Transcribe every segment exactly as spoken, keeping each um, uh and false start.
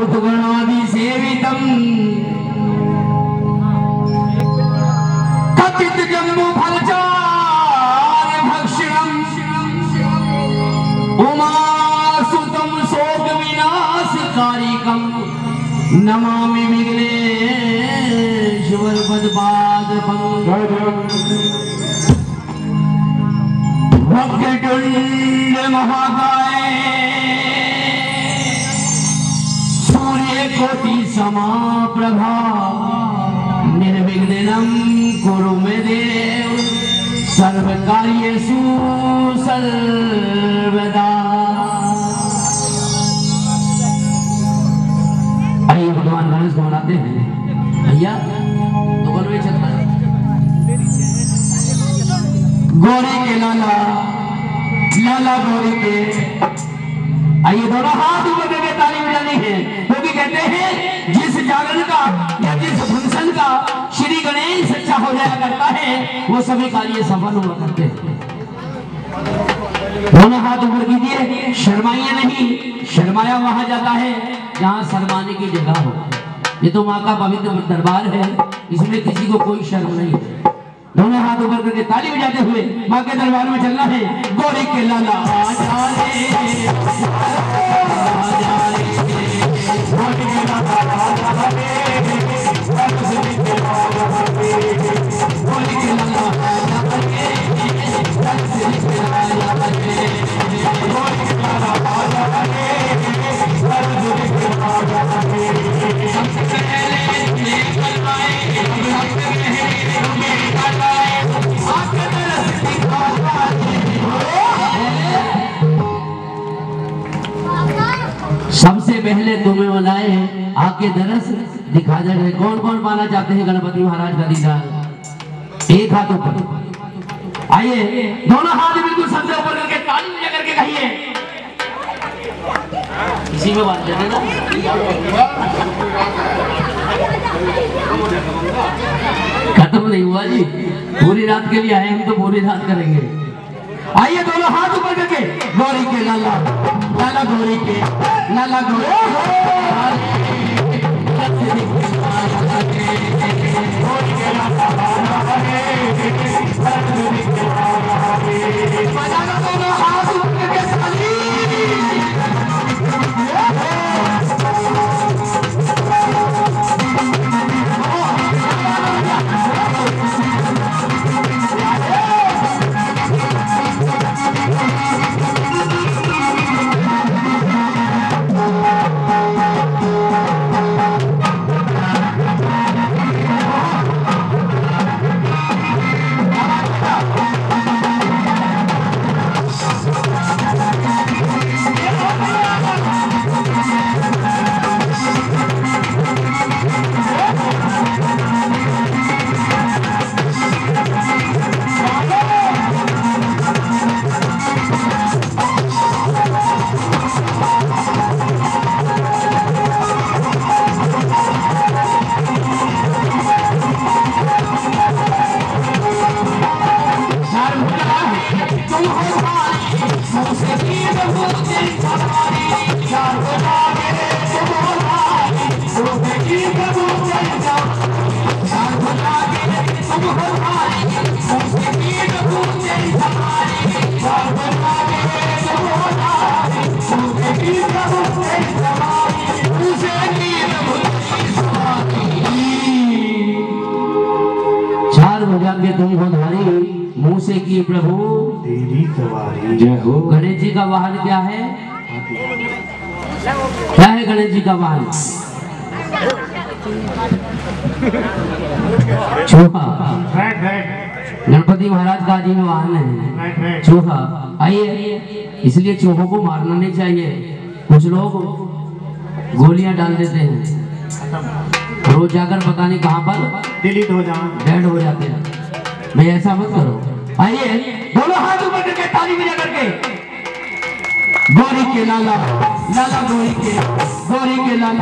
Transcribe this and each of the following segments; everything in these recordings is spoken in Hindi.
भूतगणादि सेवितम कथित जम्बू फलचार भक्षणम उमासुतम शोक विनाशकारिकम नमामि विघ्नेश्वर पदपाद पंकजम वक्रतुंड महाकाय कोटि समाप्रभा निर्विघ्नं कुरु मे देव सर्वकार्येषु सर्वदा। आइए भगवान गणेश को मनाते हैं भैया दोनों में चलता है। गौरी के लाला लाला गौरी के आइए दोनों हाथ ऊपर करके ताली बजानी है क्योंकि कहते हैं जिस जागरण का या जिस फंक्शन का श्री गणेश सच्चा हो जाया करता है वो सभी कार्य सफल हुआ करते हैं। दोनों हाथ ऊपर कीजिए, शर्माइए नहीं। शर्माया वहां जाता है जहां शर्माने की जगह हो। ये तो माँ का पवित्र दरबार है, इसमें किसी को कोई शर्म नहीं है। दोनों हाथ ऊपर करके ताली बजाते हुए माँ के दरबार में चलना है। गौरी के लाला आजा रे आजा रे गौरी के लाला आजा रे गौरी के लाला आजा रे गौरी के लाला आजा रे सबसे पहले लेकर आए सबसे पहले तुम्हें बनाए आके दरस दिखा दे। कौन कौन पाना चाहते हैं गणपति महाराज का दीदार? एक हाथ ऊपर, आइए दोनों हाथ बिल्कुल सबसे ऊपर करके ताली बजा करके कहिए। इसी में बात करना ना, खत्म नहीं हुआ जी, पूरी रात के लिए आए हम तो पूरी रात करेंगे। आइए दोनों हाथ ऊपर करके गौरी के लाला लाला गौरी के लाला गौरी तुम हो धारी मुंह से किए प्रभु तेरी सवारी। जय हो। गणेश जी का वाहन क्या है? क्या है गणेश जी का वाहन? चूहा। गणपति महाराज का जी में वाहन है चूहा। आइए, इसलिए चूहों को मारना नहीं चाहिए। कुछ लोग गोलियां डाल देते हैं, रोज जाकर पता नहीं कहां पर डिलीट हो जाए, डेड हो जाते हैं। भाई ऐसा मत करो। आइए दोनों हाथ ऊपर करके ताली बजा करके गौरी के लाला लाला गौरी के गौरी के लाला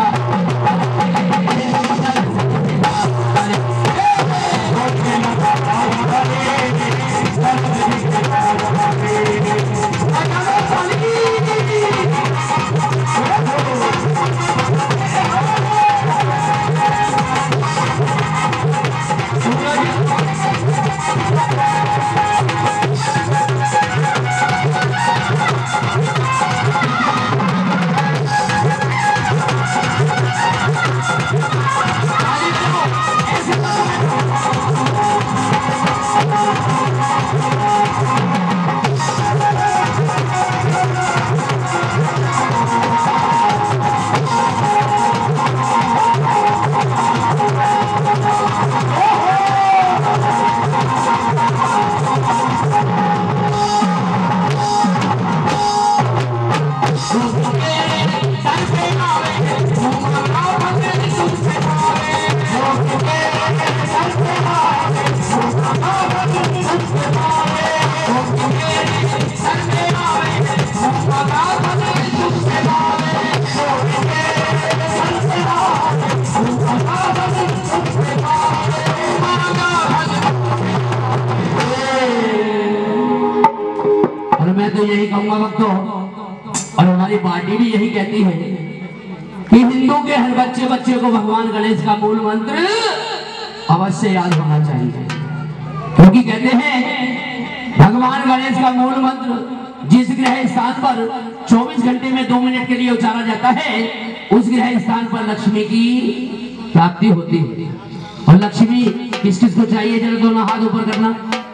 वक्त हो, और हमारी पार्टी भी यही कहती है कि हिंदू के हर बच्चे बच्चे को भगवान गणेश का मूल मंत्र अवश्य याद होना चाहिए, क्योंकि कहते हैं भगवान गणेश का मूल मंत्र जिस ग्रह स्थान पर चौबीस घंटे में दो मिनट के लिए उचारा जाता है, उस ग्रह स्थान पर लक्ष्मी की प्राप्ति होती है। और लक्ष्मी किस किस को चाहिए, जरा दोनों हाथ ऊपर करना,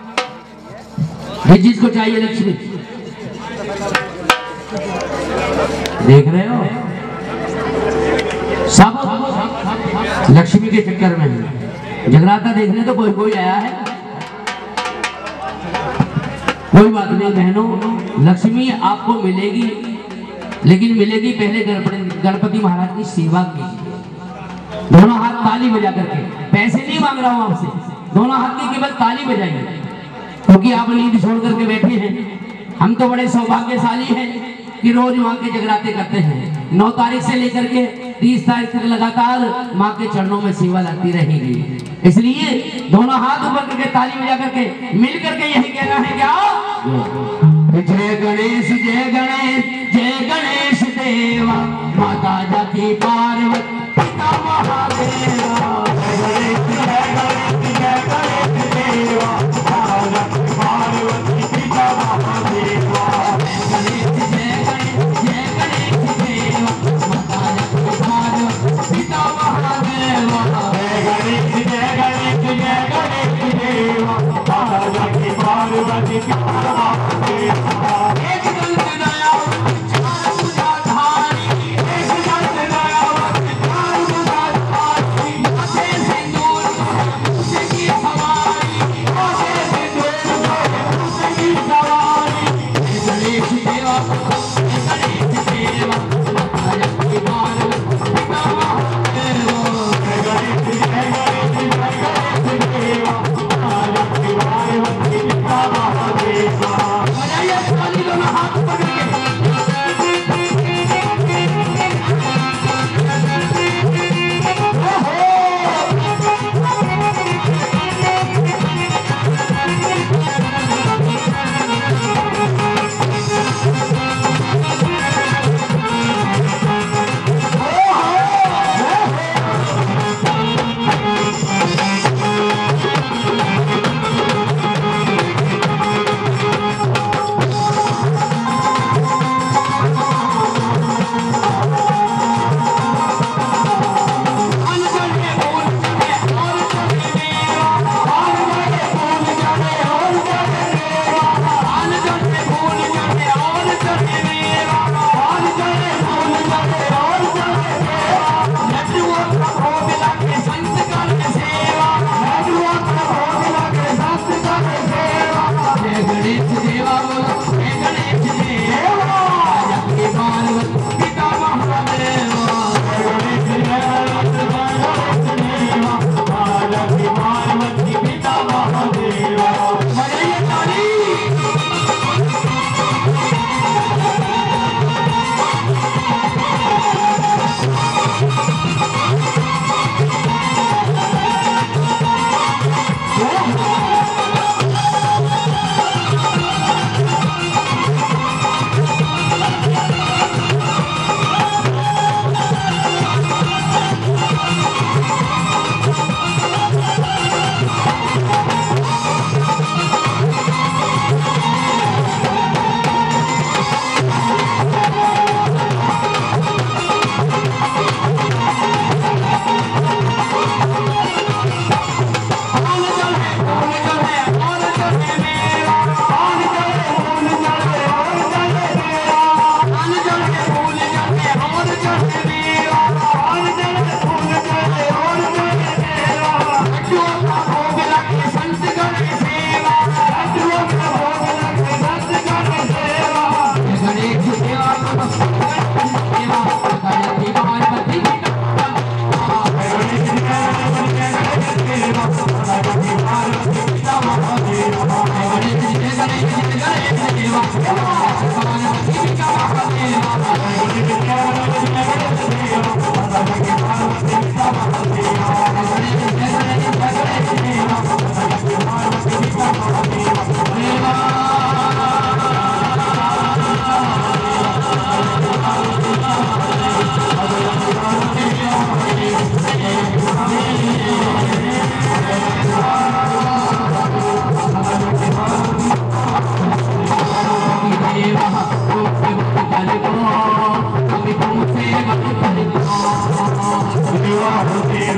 जिसको चाहिए लक्ष्मी, देख रहे हो सब लक्ष्मी के चक्कर में है। जगराता देखने तो कोई कोई आया है, कोई बात नहीं बहनों, लक्ष्मी आपको मिलेगी, लेकिन मिलेगी पहले गणपति गणपति महाराज की सेवा कीजिए। दोनों हाथ ताली बजा करके, पैसे नहीं मांग रहा हूं आपसे, दोनों हाथ की केवल ताली बजाइए, क्योंकि आप नींद छोड़ करके बैठे हैं। हम तो बड़े सौभाग्यशाली हैं कि रोज माँ के जगराते करते हैं। नौ तारीख से लेकर के तीस तारीख तक लगातार माँ के चरणों में सेवा लगती रहेगी। इसलिए दोनों हाथ ऊपर करके ताली बजा करके मिल करके यही कहना है क्या, जय गणेश जय गणेश जय गणेश देवा, माता जाति पार्वती पिता महादेवा, जय गणेश जय गणेश जय गणेश देवा, पार्वती पिता महादेवा, गणेश जय गणेश जय गणेश देवा, माता जाति पार्वती पिता महादेवा, जय गणेश जय गणेश जय गणेश देवा, माता जाति पार्वती पिता महादेवा। एक दंत दयावत चार भुजाधारी, एक दंत दयावत चार भुजाधारी,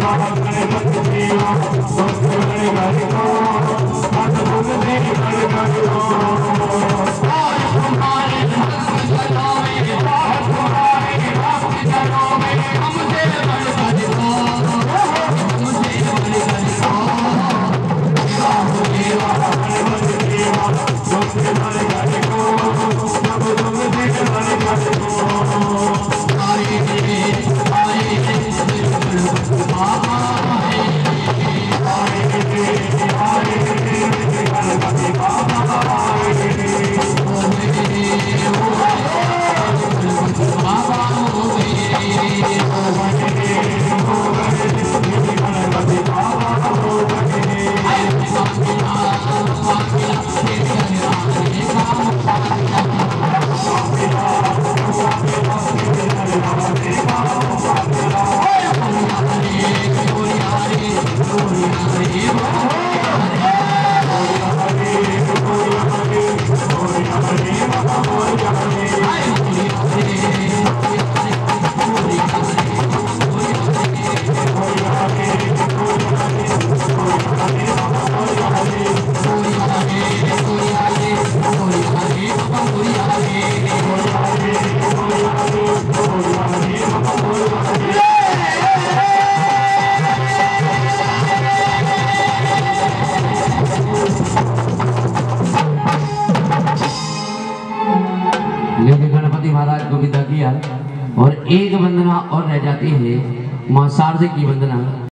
लेके गणपति महाराज को विदा किया और एक वंदना और रह जाती है मां शारदे की वंदना।